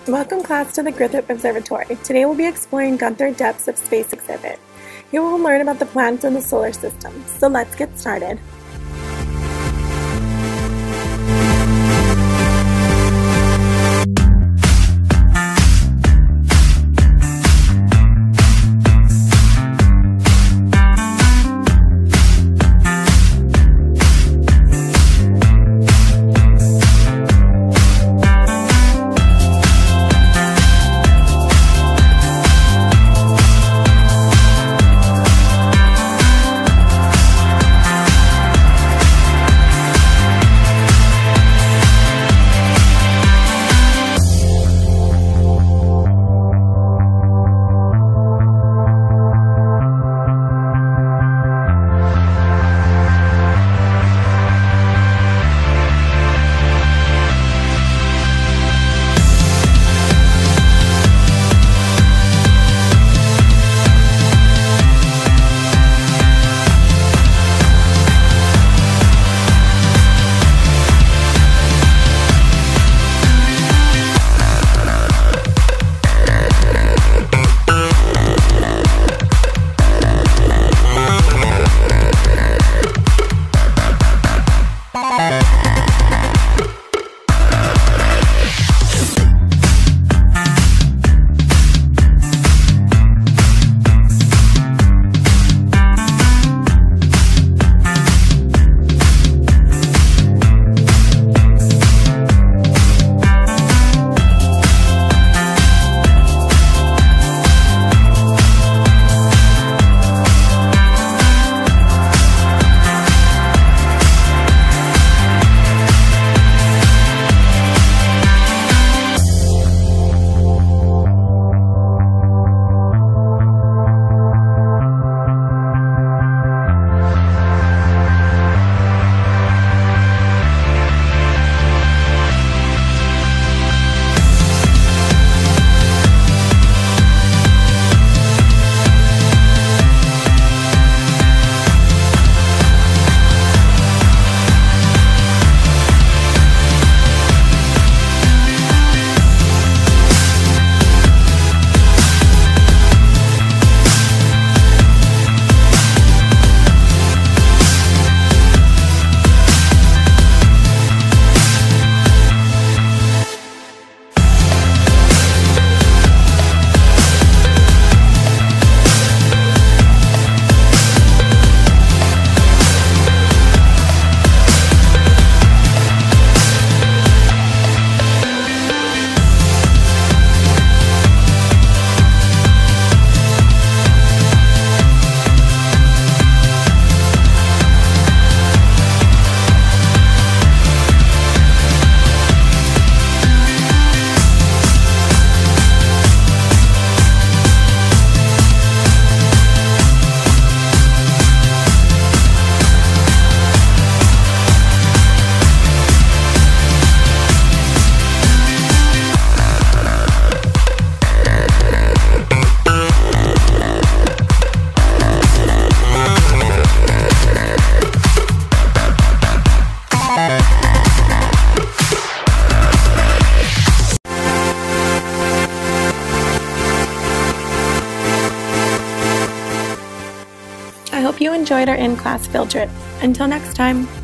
Welcome class to the Griffith Observatory. Today we'll be exploring Gunther Depths of Space exhibit. Here we'll learn about the planets in the solar system. So let's get started. I hope you enjoyed our in-class field trip. Until next time!